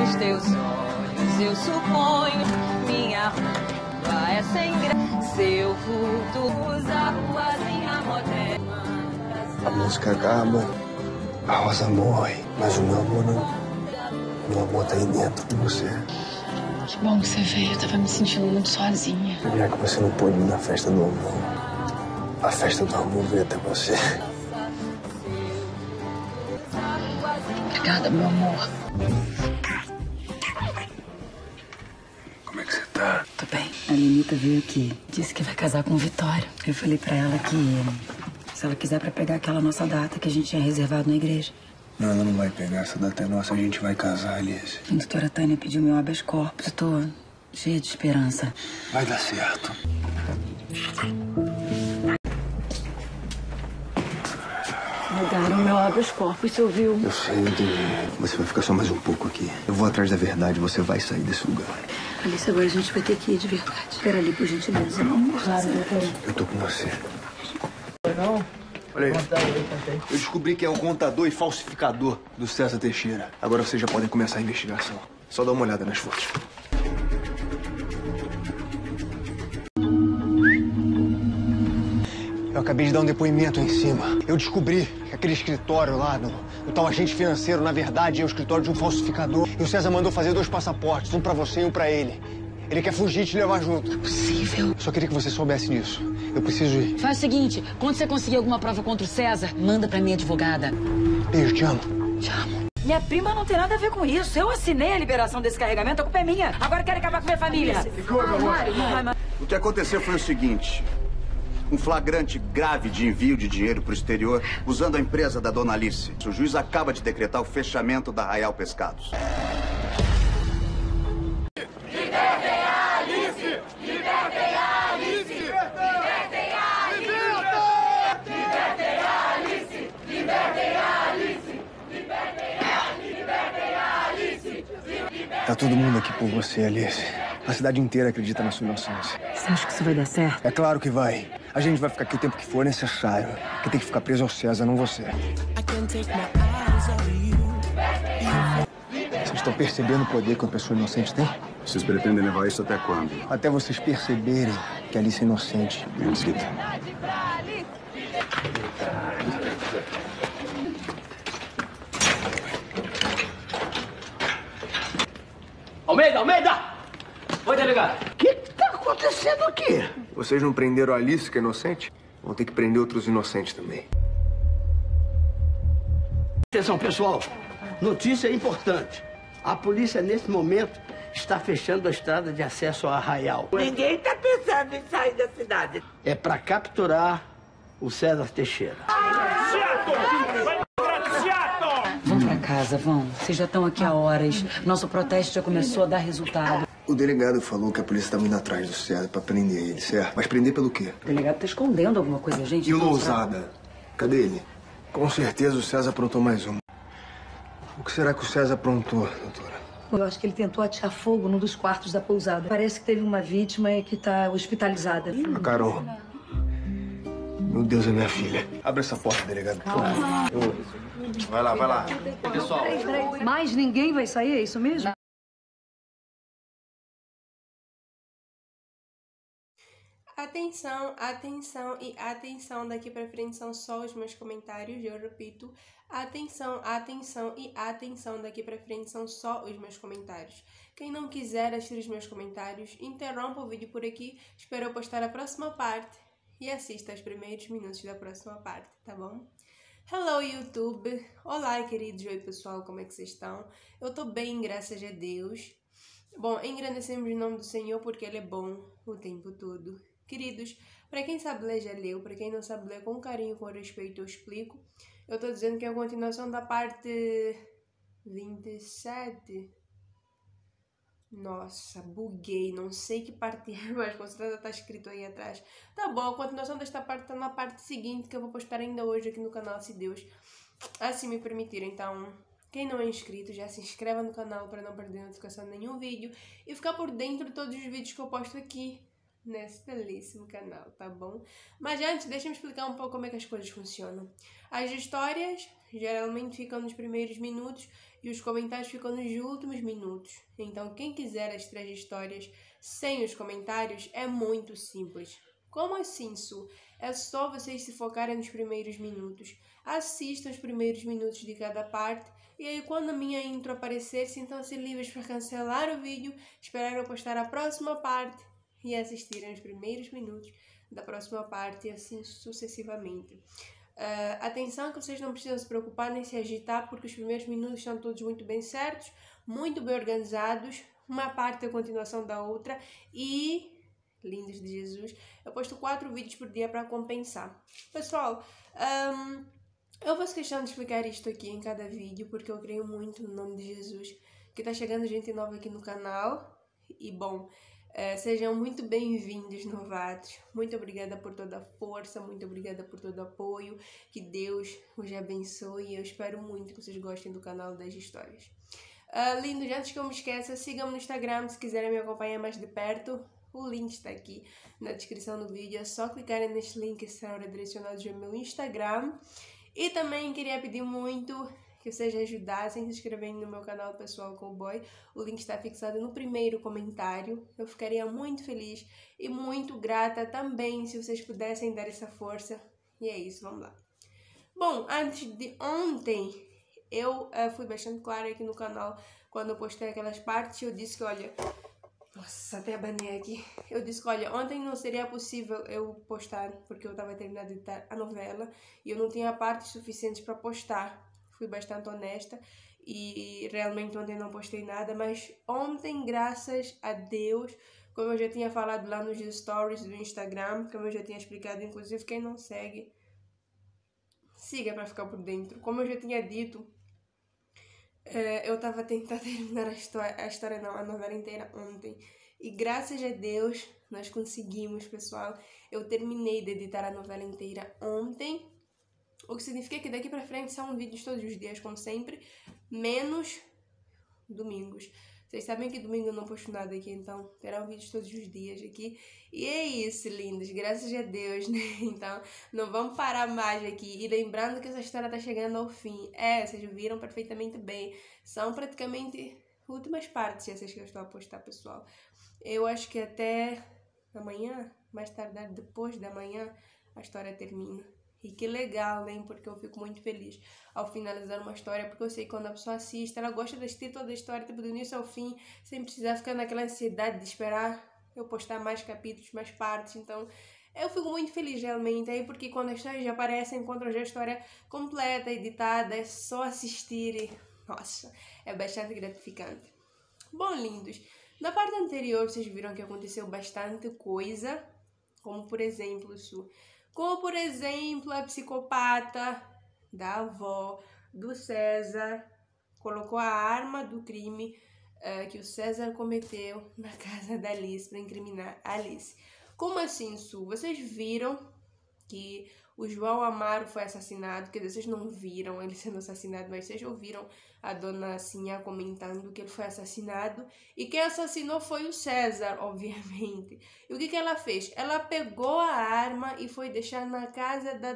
Nesses teus olhos eu suponho minha rua é sem graça. Seu vulto usa a ruazinha moderna. A música acaba, a rosa morre, mas o meu amor não. Meu amor tá aí dentro de você. Que bom que você veio, eu tava me sentindo muito sozinha. Já que você não pôde ir na festa do amor, a festa do amor veio até você. Obrigada, meu amor. Como é que você tá? Tô bem. A Lenita veio aqui, disse que vai casar com o Vitório. Eu falei pra ela que se ela quiser pra pegar aquela nossa data que a gente tinha reservado na igreja. Não, ela não vai pegar. Essa data é nossa, a gente vai casar, Alice. A doutora Tânia pediu meu habeas corpus. Eu tô cheia de esperança. Vai dar certo. Mudaram meu habeas corpus, você ouviu? Eu sei, eu entendi. Você vai ficar só mais um pouco aqui. Eu vou atrás da verdade, você vai sair desse lugar. Alice, agora a gente vai ter que ir de verdade. Espera ali, por gentileza. Claro, doutora. Eu tô com você. Não? Olha aí. Eu descobri que é o contador e falsificador do César Teixeira. Agora vocês já podem começar a investigação. Só dá uma olhada nas fotos. Eu acabei de dar um depoimento aí em cima. Eu descobri que aquele escritório lá do tal agente financeiro, na verdade, é o escritório de um falsificador. E o César mandou fazer 2 passaportes, um pra você e um pra ele. Ele quer fugir e te levar junto. Impossível. Eu só queria que você soubesse disso. Eu preciso ir. Faz o seguinte, quando você conseguir alguma prova contra o César, manda pra minha advogada. Beijo, te amo. Te amo. Minha prima não tem nada a ver com isso. Eu assinei a liberação desse carregamento, a culpa é minha. Agora querem acabar com minha família. O que aconteceu foi o seguinte. Um flagrante grave de envio de dinheiro para o exterior usando a empresa da dona Alice. O juiz acaba de decretar o fechamento da Arraial Pescados. Libertem a Alice! Libertem a Alice! Libertem a Alice! Libertem a Alice! Libertem a Alice! Libertem a Alice! Tá todo mundo aqui por você, Alice. A cidade inteira acredita na sua inocência. Você acha que isso vai dar certo? É claro que vai. A gente vai ficar aqui o tempo que for necessário. Quem tem que ficar preso é o César, não você. Vocês estão percebendo o poder que uma pessoa inocente tem? Vocês pretendem levar isso até quando? Até vocês perceberem que a Alice é inocente. Visita. Almeida! Almeida! Oi, delegado. O que tá acontecendo aqui? Vocês não prenderam a Alice, que é inocente? Vão ter que prender outros inocentes também. Atenção, pessoal. Notícia importante. A polícia, nesse momento, está fechando a estrada de acesso ao Arraial. Ninguém tá pensando em sair da cidade. É para capturar o César Teixeira. Vão pra casa, vão. Vocês já estão aqui há horas. Nosso protesto já começou a dar resultado. O delegado falou que a polícia estava indo atrás do César pra prender ele, certo? Mas prender pelo quê? O delegado tá escondendo alguma coisa, gente. E Lousada? Cadê ele? Com certeza o César aprontou mais uma. O que será que o César aprontou, doutora? Eu acho que ele tentou atear fogo num dos quartos da pousada. Parece que teve uma vítima e que tá hospitalizada. A Carol. Meu Deus, é minha filha. Abre essa porta, delegado. Vai lá, vai lá. Pessoal, Mais ninguém vai sair, é isso mesmo? Atenção, atenção e atenção, daqui pra frente são só os meus comentários, eu repito, atenção, atenção e atenção, daqui pra frente são só os meus comentários. Quem não quiser assistir os meus comentários, interrompa o vídeo por aqui, espero eu postar a próxima parte e assista aos primeiros minutos da próxima parte, tá bom? Hello, YouTube! Olá, queridos! Oi, pessoal, como é que vocês estão? Eu tô bem, graças a Deus. Bom, engrandecemos o nome do Senhor porque Ele é bom o tempo todo. Queridos, para quem sabe ler já leu, para quem não sabe ler com carinho, com respeito, eu explico. Eu tô dizendo que é a continuação da parte 27. Nossa, buguei, não sei que parte é, mas com certeza tá escrito aí atrás. Tá bom, a continuação desta parte tá na parte seguinte que eu vou postar ainda hoje aqui no canal, se Deus assim me permitir. Então, quem não é inscrito, já se inscreva no canal para não perder notificação de nenhum vídeo e ficar por dentro de todos os vídeos que eu posto aqui nesse belíssimo canal, tá bom? Mas antes, deixa eu explicar um pouco como é que as coisas funcionam. As histórias geralmente ficam nos primeiros minutos e os comentários ficam nos últimos minutos. Então, quem quiser as 3 histórias sem os comentários é muito simples. Como assim, Su? É só vocês se focarem nos primeiros minutos. Assistam os primeiros minutos de cada parte e aí quando a minha intro aparecer, sintam-se livres para cancelar o vídeo, esperar eu postar a próxima parte e assistirem os primeiros minutos da próxima parte e assim sucessivamente. Atenção que vocês não precisam se preocupar nem se agitar porque os primeiros minutos estão todos muito bem certos, muito bem organizados, uma parte é a continuação da outra e... lindos de Jesus, eu posto 4 vídeos por dia para compensar. Pessoal, eu faço questão de explicar isto aqui em cada vídeo, porque eu creio muito no nome de Jesus, que tá chegando gente nova aqui no canal, e bom, sejam muito bem-vindos, novatos. Muito obrigada por toda a força, muito obrigada por todo o apoio, que Deus os abençoe, e eu espero muito que vocês gostem do canal das histórias. Lindos, antes que eu me esqueça, sigam-me no Instagram se quiserem me acompanhar mais de perto. O link está aqui na descrição do vídeo, é só clicarem neste link e serão redirecionados ao meu Instagram. E também queria pedir muito que vocês ajudassem se inscrevendo no meu canal pessoal Cowboy. O link está fixado no primeiro comentário. Eu ficaria muito feliz e muito grata também se vocês pudessem dar essa força. E é isso, vamos lá. Bom, antes de ontem, eu fui bastante clara aqui no canal quando eu postei aquelas partes. Eu disse que, olha... Nossa, até abanei aqui. Eu disse que, olha, ontem não seria possível eu postar, porque eu estava terminando de editar a novela e eu não tinha partes suficientes para postar. Fui bastante honesta e realmente ontem não postei nada, mas ontem, graças a Deus, como eu já tinha falado lá nos stories do Instagram, como eu já tinha explicado, inclusive quem não segue, siga para ficar por dentro. Como eu já tinha dito, eu estava tentando terminar a novela inteira ontem. E graças a Deus, nós conseguimos, pessoal. Eu terminei de editar a novela inteira ontem. O que significa que daqui pra frente são vídeos todos os dias, como sempre. Menos domingos. Vocês sabem que domingo eu não posto nada aqui, então terão vídeos todos os dias aqui. E é isso, lindos. Graças a Deus, né? Então, não vamos parar mais aqui. E lembrando que essa história tá chegando ao fim. Vocês viram perfeitamente bem. São praticamente últimas partes essas que eu estou a postar, pessoal. Eu acho que até amanhã, mais tardar depois da manhã, a história termina. E que legal, né? Porque eu fico muito feliz ao finalizar uma história, porque eu sei que quando a pessoa assiste, ela gosta de assistir toda a história, tipo, do início ao fim, sem precisar ficar naquela ansiedade de esperar eu postar mais capítulos, mais partes. Então, eu fico muito feliz realmente, aí porque quando as histórias já aparecem, encontram já a história completa, editada, é só assistir e, nossa, é bastante gratificante. Bom, lindos, na parte anterior vocês viram que aconteceu bastante coisa, como por exemplo, a psicopata da avó do César colocou a arma do crime que o César cometeu na casa da Alice para incriminar a Alice. Como assim, Su? Vocês viram que o João Amaro foi assassinado? Quer dizer, vocês não viram ele sendo assassinado, mas vocês ouviram a dona Sinha comentando que ele foi assassinado. E quem assassinou foi o César, obviamente. E o que ela fez? Ela pegou a arma e foi deixar na casa da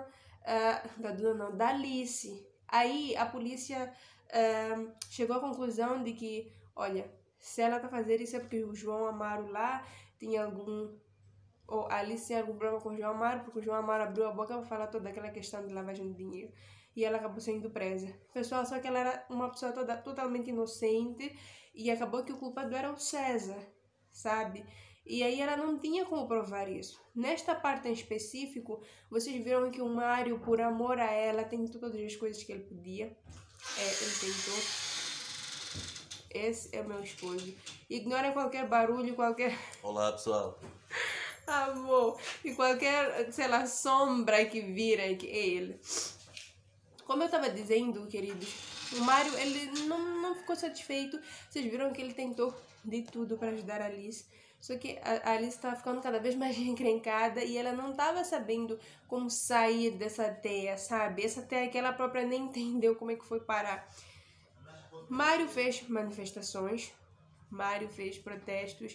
da Alice. Aí a polícia chegou à conclusão de que, olha, se ela tá fazendo isso é porque o João Amaro lá tinha ou a Alice tinha algum problema com o João Amaro, porque o João Amaro abriu a boca para falar toda aquela questão de lavagem de dinheiro. E ela acabou sendo presa. Pessoal, só que ela era uma pessoa totalmente inocente e acabou que o culpado era o César, sabe? E aí ela não tinha como provar isso. Nesta parte em específico, vocês viram que o Mário, por amor a ela, tentou todas as coisas que ele podia. Ele tentou. Esse é o meu esposo. Ignora qualquer barulho, qualquer... Olá, pessoal. Amor. E qualquer, sei lá, sombra que vira, que é ele. Como eu estava dizendo, queridos, o Mário, ele não ficou satisfeito. Vocês viram que ele tentou de tudo para ajudar a Alice. Só que a Alice estava ficando cada vez mais encrencada e ela não estava sabendo como sair dessa teia, sabe? Essa teia que ela própria nem entendeu como é que foi parar. Mário fez manifestações, Mário fez protestos,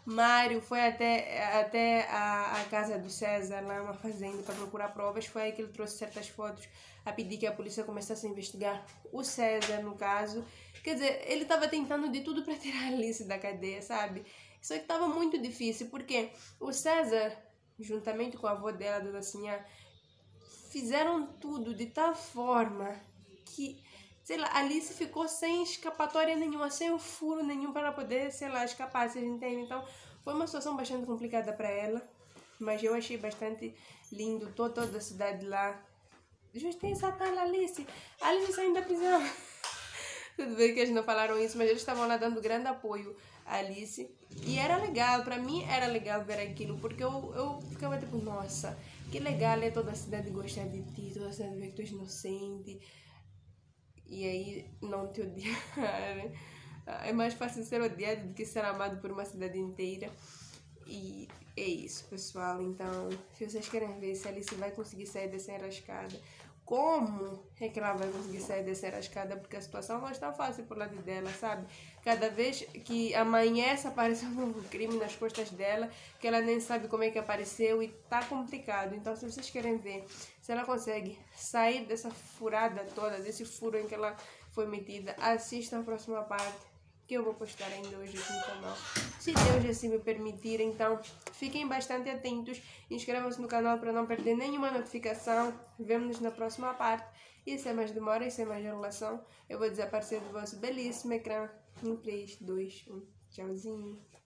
Mário foi até a casa do César, lá uma fazenda, para procurar provas. Foi aí que ele trouxe certas fotos a pedir que a polícia começasse a investigar o César, no caso. Quer dizer, ele estava tentando de tudo para tirar a Alice da cadeia, sabe? Só que estava muito difícil, porque o César, juntamente com a avó dela, a dona Sinhá, fizeram tudo de tal forma que, sei lá, Alice ficou sem escapatória nenhuma, sem o furo nenhum para poder, sei lá, escapar, vocês entendem? Então, foi uma situação bastante complicada para ela, mas eu achei bastante lindo toda a cidade lá. Justiça para Alice! Alice saindo da prisão! Tudo bem que eles não falaram isso, mas eles estavam lá dando grande apoio a Alice. E era legal, pra mim era legal ver aquilo, porque eu ficava tipo, nossa, que legal é toda a cidade gostar de ti, toda a cidade ver que tu és inocente. E aí não te odiar. É mais fácil ser odiado do que ser amado por uma cidade inteira. E é isso, pessoal. Então, se vocês querem ver se a Alice vai conseguir sair dessa enrascada, como é que ela vai conseguir sair dessa enrascada? Porque a situação não está fácil por lado dela, sabe? Cada vez que amanhece, aparece um novo crime nas costas dela, que ela nem sabe como é que apareceu e tá complicado. Então, se vocês querem ver se ela consegue sair dessa furada toda, desse furo em que ela foi metida, assistam a próxima parte, que eu vou postar ainda hoje aqui no canal. Se Deus assim me permitir, então fiquem bastante atentos, inscrevam-se no canal para não perder nenhuma notificação. Vemo-nos na próxima parte. E sem mais demora e sem mais enrolação, eu vou desaparecer do vosso belíssimo ecrã em 3, 2, 1. Tchauzinho.